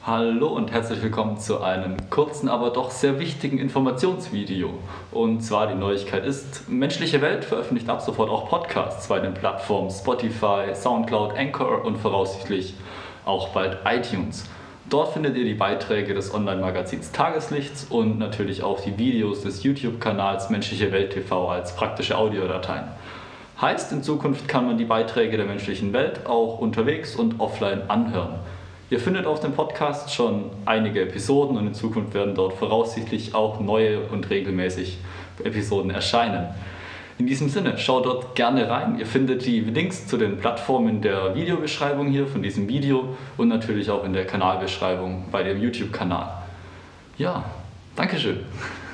Hallo und herzlich willkommen zu einem kurzen, aber doch sehr wichtigen Informationsvideo. Und zwar die Neuigkeit ist, Menschliche Welt veröffentlicht ab sofort auch Podcasts bei den Plattformen Spotify, Soundcloud, Anchor und voraussichtlich auch bald iTunes. Dort findet ihr die Beiträge des Online-Magazins Tageslichts und natürlich auch die Videos des YouTube-Kanals Menschliche Welt TV als praktische Audiodateien. Heißt, in Zukunft kann man die Beiträge der menschlichen Welt auch unterwegs und offline anhören. Ihr findet auf dem Podcast schon einige Episoden und in Zukunft werden dort voraussichtlich auch neue und regelmäßig Episoden erscheinen. In diesem Sinne, schaut dort gerne rein. Ihr findet die Links zu den Plattformen in der Videobeschreibung hier von diesem Video und natürlich auch in der Kanalbeschreibung bei dem YouTube-Kanal. Ja, Dankeschön.